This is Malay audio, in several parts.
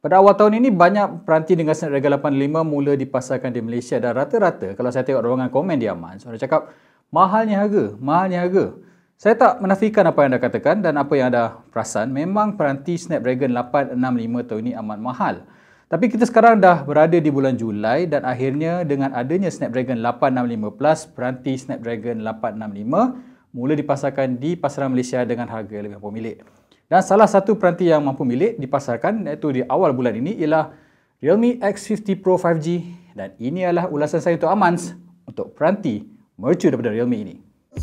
Pada awal tahun ini banyak peranti dengan Snapdragon 865 mula dipasarkan di Malaysia dan rata-rata kalau saya tengok ruangan komen di Aman, orang cakap mahalnya harga, mahalnya harga. Saya tak menafikan apa yang anda katakan dan apa yang anda perasan, memang peranti Snapdragon 865 tahun ini amat mahal. Tapi kita sekarang dah berada di bulan Julai dan akhirnya dengan adanya Snapdragon 865 Plus, peranti Snapdragon 865 mula dipasarkan di pasaran Malaysia dengan harga yang lebih pemilik. Dan salah satu peranti yang mampu milik dipasarkan iaitu di awal bulan ini ialah Realme X50 Pro 5G dan ini adalah ulasan saya untuk Amans untuk peranti mercu daripada Realme ini.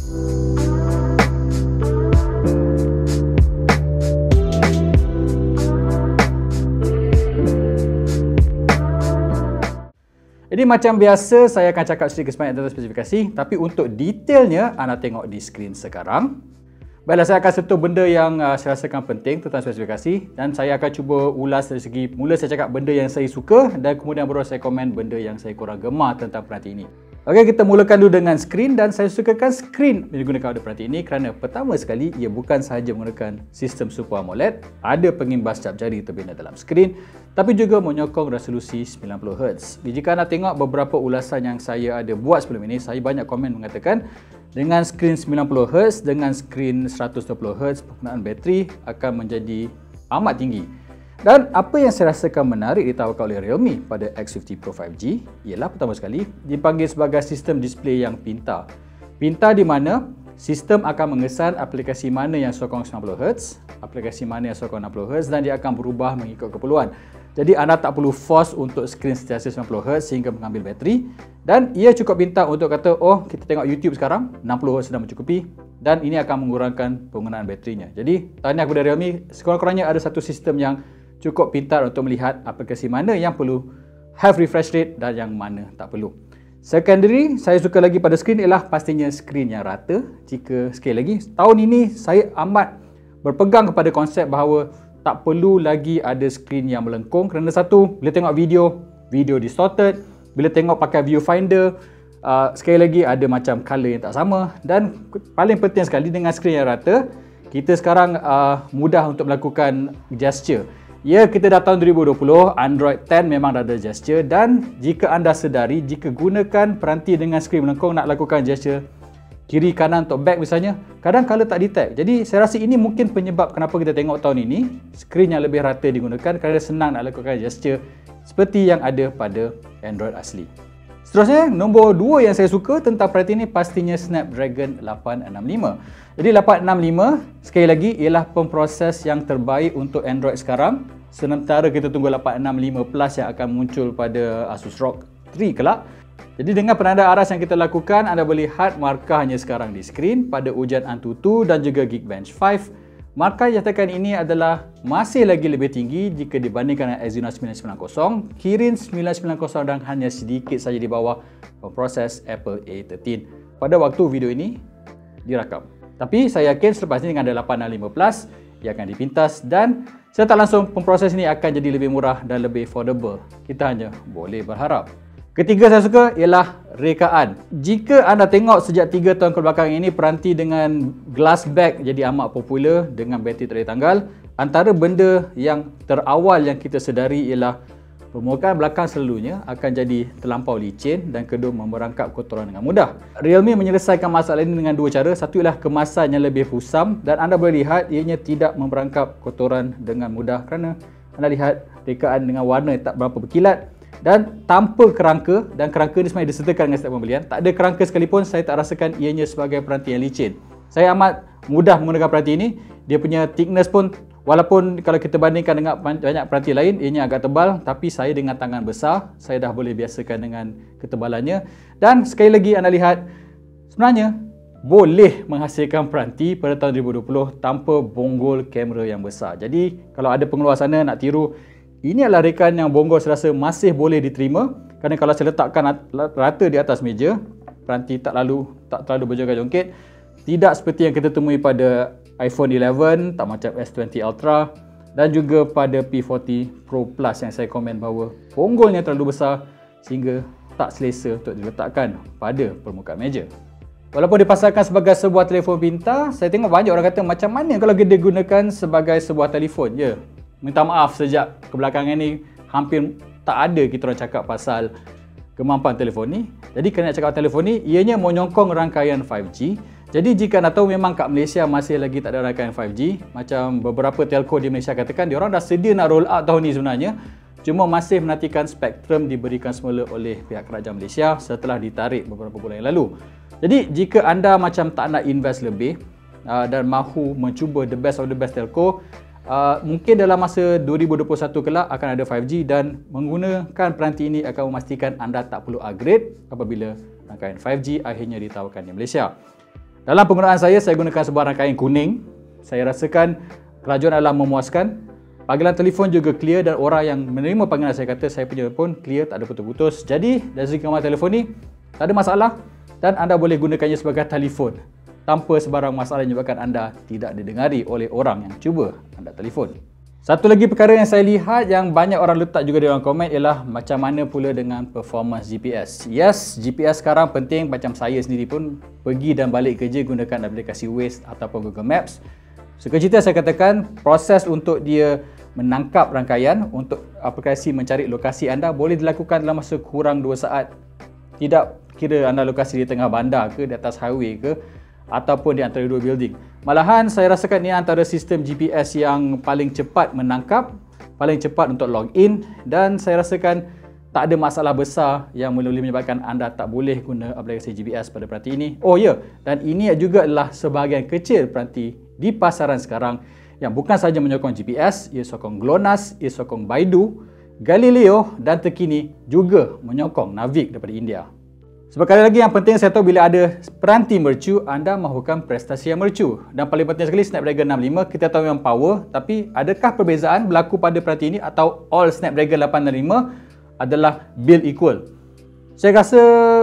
Jadi macam biasa saya akan cakap sedikit sebanyak tentang spesifikasi, tapi untuk detailnya anda tengok di skrin sekarang. Baiklah, saya akan sentuh benda yang saya rasakan penting tentang spesifikasi dan saya akan cuba ulas dari segi mula saya cakap benda yang saya suka dan kemudian baru saya komen benda yang saya kurang gemar tentang peranti ini. Okey, kita mulakan dulu dengan skrin dan saya sukakan skrin yang digunakan pada peranti ini kerana pertama sekali ia bukan sahaja menggunakan sistem Super AMOLED, ada pengimbas cap jari terbina dalam skrin, tapi juga menyokong resolusi 90Hz. Jika anda tengok beberapa ulasan yang saya ada buat sebelum ini, saya banyak komen mengatakan dengan skrin 90Hz, dengan skrin 120Hz, penggunaan bateri akan menjadi amat tinggi. Dan apa yang saya rasakan menarik ditawarkan oleh Realme pada X50 Pro 5G ialah pertama sekali dipanggil sebagai sistem display yang pintar. Pintar di mana sistem akan mengesan aplikasi mana yang sokong 90Hz, aplikasi mana yang sokong 60Hz dan dia akan berubah mengikut keperluan. Jadi anda tak perlu force untuk skrin sentiasa 90Hz sehingga mengambil bateri dan ia cukup pintar untuk kata, oh kita tengok YouTube sekarang 60Hz sudah mencukupi dan ini akan mengurangkan penggunaan baterinya. Jadi tahniah kepada Realme, sekurang-kurangnya ada satu sistem yang cukup pintar untuk melihat aplikasi mana yang perlu have refresh rate dan yang mana tak perlu. Secondary, saya suka lagi pada skrin ialah pastinya skrin yang rata. Jika sekali lagi, tahun ini saya amat berpegang kepada konsep bahawa tak perlu lagi ada skrin yang melengkung kerana satu, bila tengok video distorted, bila tengok pakai viewfinder, sekali lagi ada macam color yang tak sama dan paling penting sekali dengan skrin yang rata, kita sekarang mudah untuk melakukan gesture. Ya, kita dah tahun 2020, Android 10 memang dah ada gesture dan jika anda sedari, jika gunakan peranti dengan skrin melengkung nak lakukan gesture kiri kanan untuk back misalnya, kadang color tak detect. Jadi saya rasa ini mungkin penyebab kenapa kita tengok tahun ini skrin yang lebih rata digunakan kerana senang nak lakukan gesture seperti yang ada pada Android asli. Seterusnya, nombor 2 yang saya suka tentang peranti ini pastinya Snapdragon 865. Jadi 865 sekali lagi ialah pemproses yang terbaik untuk Android sekarang. Sementara kita tunggu 865 Plus yang akan muncul pada Asus ROG 3 kelak. Jadi dengan penanda aras yang kita lakukan, anda boleh lihat markahnya sekarang di skrin pada ujian Antutu dan juga Geekbench 5. Markah yang nyatakan ini adalah masih lagi lebih tinggi jika dibandingkan dengan Exynos 990, Kirin 990 dan hanya sedikit saja di bawah pemproses Apple A13 pada waktu video ini dirakam. Tapi saya yakin selepas ini dengan ada 865 Plus, ia akan dipintas dan secara tak langsung pemproses ini akan jadi lebih murah dan lebih affordable. Kita hanya boleh berharap. Ketiga saya suka ialah rekaan. Jika anda tengok sejak 3 tahun kebelakang ini, peranti dengan glass back jadi amat popular dengan bateri tak boleh tanggal. Antara benda yang terawal yang kita sedari ialah permukaan belakang selalunya akan jadi terlampau licin dan kedua memerangkap kotoran dengan mudah. Realme menyelesaikan masalah ini dengan dua cara. Satu ialah kemasan yang lebih pusam dan anda boleh lihat ianya tidak memerangkap kotoran dengan mudah kerana anda lihat rekaan dengan warna yang tak berapa berkilat dan tanpa kerangka, dan kerangka ni sebenarnya disertakan dengan setiap pembelian. Tak ada kerangka sekalipun, saya tak rasakan ianya sebagai peranti yang licin. Saya amat mudah menggunakan peranti ini. Dia punya thickness pun, walaupun kalau kita bandingkan dengan banyak peranti lain, ianya agak tebal, tapi saya dengan tangan besar, saya dah boleh biasakan dengan ketebalannya. Dan sekali lagi anda lihat, sebenarnya boleh menghasilkan peranti pada tahun 2020 tanpa bonggol kamera yang besar. Jadi kalau ada pengeluar sana nak tiru, ini adalah rekaan yang bonggol saya rasa masih boleh diterima kerana kalau saya letakkan rata di atas meja, peranti tak terlalu berjoget-jongkit. Tidak seperti yang kita temui pada iPhone 11, tak macam S20 Ultra dan juga pada P40 Pro Plus yang saya komen bahawa bonggolnya terlalu besar sehingga tak selesa untuk diletakkan pada permukaan meja. Walaupun dipasarkan sebagai sebuah telefon pintar, saya tengok banyak orang kata macam mana kalau dia digunakan sebagai sebuah telefon. Ya, minta maaf sejak kebelakangan ni hampir tak ada kita orang cakap pasal kemampuan telefon ni. Jadi kena nak cakap telefon ni, ianya menyokong rangkaian 5G. Jadi jika anda tahu memang kat Malaysia masih lagi tak ada rangkaian 5G, macam beberapa telco di Malaysia katakan diorang dah sedia nak roll out tahun ni sebenarnya, cuma masih menantikan spektrum diberikan semula oleh pihak kerajaan Malaysia setelah ditarik beberapa bulan yang lalu. Jadi jika anda macam tak nak invest lebih dan mahu mencuba the best of the best telco, mungkin dalam masa 2021 kelak akan ada 5G dan menggunakan peranti ini akan memastikan anda tak perlu upgrade apabila rangkaian 5G akhirnya ditawarkan di Malaysia. Dalam penggunaan saya gunakan sebuah rangkaian kuning. Saya rasakan kelajuan adalah memuaskan. Panggilan telefon juga clear dan orang yang menerima panggilan saya kata saya punya telefon clear, tak ada putus-putus. Jadi dari segi kemampuan telefon ni tak ada masalah dan anda boleh gunakannya sebagai telefon tanpa sebarang masalah yang menyebabkan anda tidak didengari oleh orang yang cuba anda telefon. Satu lagi perkara yang saya lihat yang banyak orang letak juga di dalam komen ialah macam mana pula dengan performance GPS. Yes, GPS sekarang penting, macam saya sendiri pun pergi dan balik kerja gunakan aplikasi Waze ataupun Google Maps. Sekecil saya katakan proses untuk dia menangkap rangkaian untuk aplikasi mencari lokasi anda boleh dilakukan dalam masa kurang 2 saat. Tidak kira anda lokasi di tengah bandar ke, di atas highway ke, ataupun di antara dua building. Malahan saya rasakan ini antara sistem GPS yang paling cepat menangkap, paling cepat untuk login dan saya rasakan tak ada masalah besar yang boleh menyebabkan anda tak boleh guna aplikasi GPS pada peranti ini. Oh ya, dan ini juga adalah sebahagian kecil peranti di pasaran sekarang yang bukan sahaja menyokong GPS, ia sokong GLONASS, ia sokong Baidu, Galileo dan terkini juga menyokong Navig daripada India. Sebab kali lagi yang penting saya tahu bila ada peranti mercu, anda mahukan prestasi yang mercu. Dan paling penting sekali Snapdragon 65, kita tahu memang power, tapi adakah perbezaan berlaku pada peranti ini atau all Snapdragon 865 adalah build equal? Saya rasa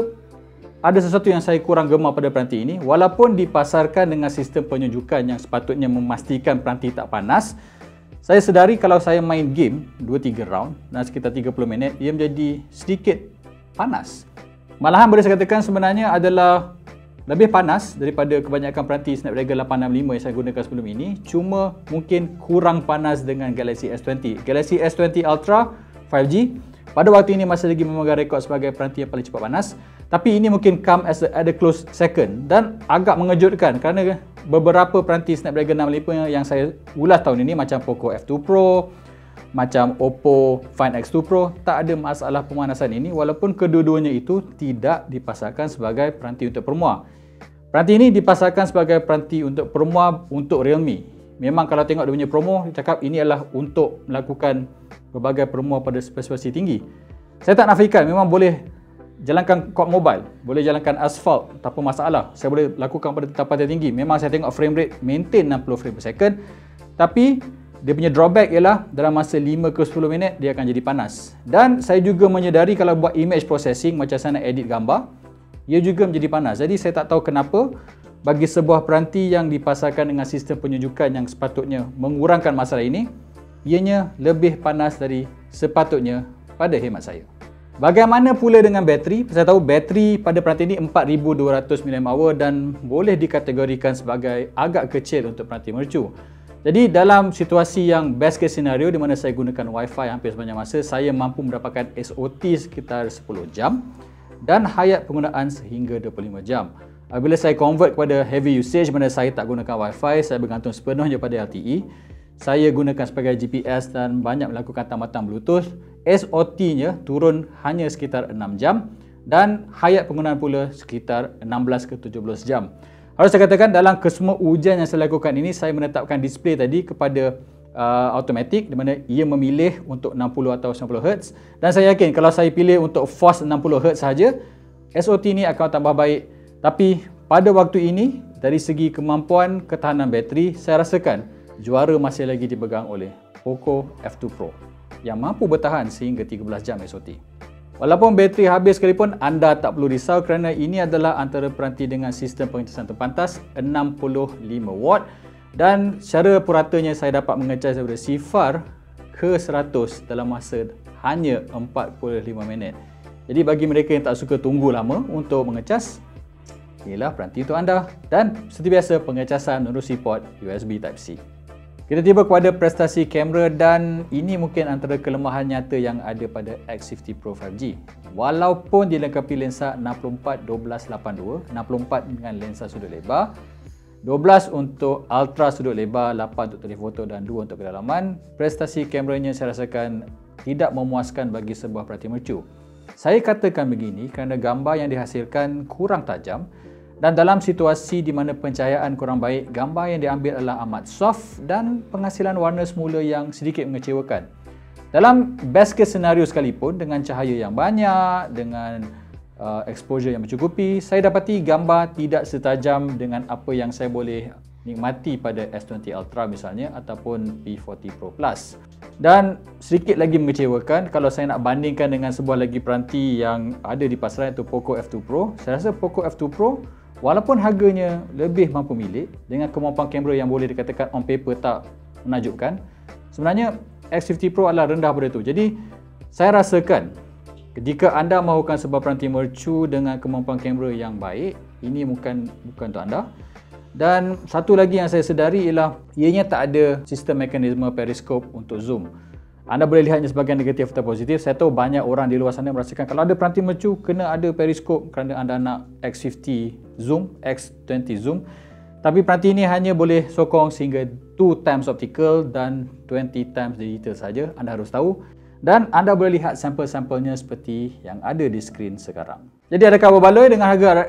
ada sesuatu yang saya kurang gemar pada peranti ini. Walaupun dipasarkan dengan sistem penyejukan yang sepatutnya memastikan peranti tak panas, saya sedari kalau saya main game 2-3 round dan sekitar 30 minit, ia menjadi sedikit panas. Malahan boleh saya katakan sebenarnya adalah lebih panas daripada kebanyakan peranti Snapdragon 865 yang saya gunakan sebelum ini. Cuma mungkin kurang panas dengan Galaxy S20. Galaxy S20 Ultra 5G pada waktu ini masih lagi memegang rekod sebagai peranti yang paling cepat panas. Tapi ini mungkin come as a close second dan agak mengejutkan kerana beberapa peranti Snapdragon 655 yang saya ulas tahun ini macam Poco F2 Pro, macam Oppo Find X2 Pro tak ada masalah pemanasan ini walaupun kedua-duanya itu tidak dipasarkan sebagai peranti untuk permua. Peranti ini dipasarkan sebagai peranti untuk permua untuk Realme. Memang kalau tengok dia punya promo, dia cakap ini adalah untuk melakukan berbagai permua pada spesifikasi tinggi. Saya tak nafikan, memang boleh jalankan quad mobile, boleh jalankan asphalt tanpa masalah. Saya boleh lakukan pada tetapan tertinggi. Memang saya tengok frame rate maintain 60 frame per second, tapi dia punya drawback ialah dalam masa 5 ke 10 minit dia akan jadi panas. Dan saya juga menyedari kalau buat image processing macam saya nak edit gambar, ia juga menjadi panas. Jadi saya tak tahu kenapa bagi sebuah peranti yang dipasarkan dengan sistem penyejukan yang sepatutnya mengurangkan masalah ini, ianya lebih panas dari sepatutnya pada hemat saya. Bagaimana pula dengan bateri? Saya tahu bateri pada peranti ini 4200 mAh dan boleh dikategorikan sebagai agak kecil untuk peranti mercu. Jadi dalam situasi yang best case scenario di mana saya gunakan Wi-Fi hampir sepanjang masa, saya mampu mendapatkan SOT sekitar 10 jam dan hayat penggunaan sehingga 25 jam. Bila saya convert kepada heavy usage mana saya tak gunakan Wi-Fi, saya bergantung sepenuhnya pada LTE, saya gunakan sebagai GPS dan banyak melakukan tambatan Bluetooth, SOT-nya turun hanya sekitar 6 jam dan hayat penggunaan pula sekitar 16 ke 17 jam. Harus saya katakan dalam kesemua ujian yang saya lakukan ini, saya menetapkan display tadi kepada automatic di mana ia memilih untuk 60 atau 90Hz dan saya yakin kalau saya pilih untuk force 60Hz sahaja, SOT ini akan tambah baik. Tapi pada waktu ini, dari segi kemampuan ketahanan bateri, saya rasakan juara masih lagi dipegang oleh Poco F2 Pro yang mampu bertahan sehingga 13 jam SOT. Walaupun bateri habis sekalipun, anda tak perlu risau kerana ini adalah antara peranti dengan sistem pengecasan terpantas 65W dan secara puratanya saya dapat mengecas daripada 0 ke 100 dalam masa hanya 45 minit. Jadi bagi mereka yang tak suka tunggu lama untuk mengecas, inilah peranti untuk anda dan seperti biasa pengecasan menerusi port USB Type-C. Kita tiba kepada prestasi kamera dan ini mungkin antara kelemahan nyata yang ada pada X50 Pro 5G. Walaupun dilengkapi lensa 64-12-82, 64 dengan lensa sudut lebar, 12 untuk ultra sudut lebar, 8 untuk telefoto dan 2 untuk kedalaman, prestasi kameranya saya rasakan tidak memuaskan bagi sebuah perhati mercu. Saya katakan begini kerana gambar yang dihasilkan kurang tajam dan dalam situasi di mana pencahayaan kurang baik, gambar yang diambil adalah amat soft dan penghasilan warna semula yang sedikit mengecewakan. Dalam best case scenario sekalipun, dengan cahaya yang banyak, dengan exposure yang mencukupi, saya dapati gambar tidak setajam dengan apa yang saya boleh nikmati pada S20 Ultra misalnya ataupun P40 Pro Plus. Dan sedikit lagi mengecewakan kalau saya nak bandingkan dengan sebuah lagi peranti yang ada di pasaran iaitu Poco F2 Pro. Saya rasa Poco F2 Pro walaupun harganya lebih mampu milik dengan kemampuan kamera yang boleh dikatakan on paper tak menakjubkan, sebenarnya X50 Pro adalah rendah pada itu. Jadi saya rasakan jika anda mahukan sebuah peranti mercu dengan kemampuan kamera yang baik, ini bukan untuk anda. Dan satu lagi yang saya sedari ialah ianya tak ada sistem mekanisme periskop untuk zoom. Anda boleh lihatnya sebagai negatif atau positif. Saya tahu banyak orang di luar sana merasakan kalau ada peranti mercu kena ada periskop kerana anda nak X50 zoom, X20 zoom. Tapi peranti ini hanya boleh sokong sehingga 2 times optical dan 20 times digital saja. Anda harus tahu. Dan anda boleh lihat sampel-sampelnya seperti yang ada di skrin sekarang. Jadi adakah berbaloi dengan harga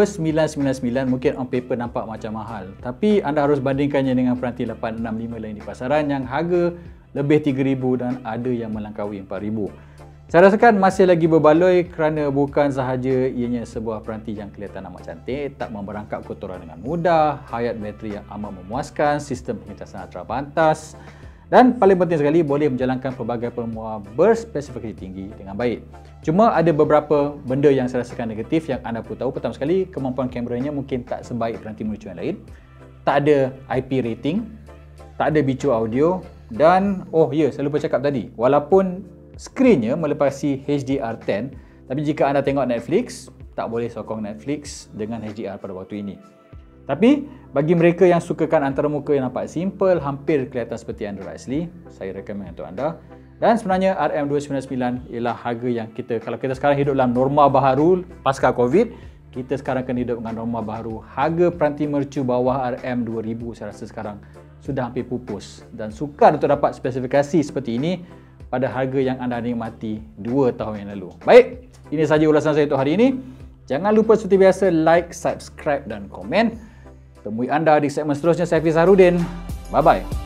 RM2999? Mungkin on paper nampak macam mahal. Tapi anda harus bandingkannya dengan peranti 865 lain di pasaran yang harga lebih RM3,000 dan ada yang melangkaui RM4,000. Saya rasakan masih lagi berbaloi kerana bukan sahaja ianya sebuah peranti yang kelihatan amat cantik, tak memberangkap kotoran dengan mudah, hayat bateri yang amat memuaskan, sistem pengecasan ultra pantas, dan paling penting sekali boleh menjalankan pelbagai permuah berspesifikasi tinggi dengan baik. Cuma ada beberapa benda yang saya rasakan negatif yang anda perlu tahu. Pertama sekali, kemampuan kameranya mungkin tak sebaik peranti mercu yang lain. Tak ada IP rating, tak ada bicu audio dan saya lupa cakap tadi, walaupun skrinnya melepasi HDR10, tapi jika anda tengok Netflix, tak boleh sokong Netflix dengan HDR pada waktu ini. Tapi bagi mereka yang sukakan antarmuka yang nampak simple, hampir kelihatan seperti Android asli, saya recommend untuk anda. Dan sebenarnya RM299 ialah harga yang kalau kita sekarang hidup dalam norma baharu pasca Covid, kita sekarang kena hidup dengan norma baharu. Harga peranti mercu bawah RM2000 saya rasa sekarang sudah hampir pupus dan sukar untuk dapat spesifikasi seperti ini pada harga yang anda nikmati 2 tahun yang lalu. Baik, ini sahaja ulasan saya untuk hari ini. Jangan lupa seperti biasa like, subscribe dan komen. Temui anda di segmen seterusnya. Saya Fiz Harudin. Bye-bye.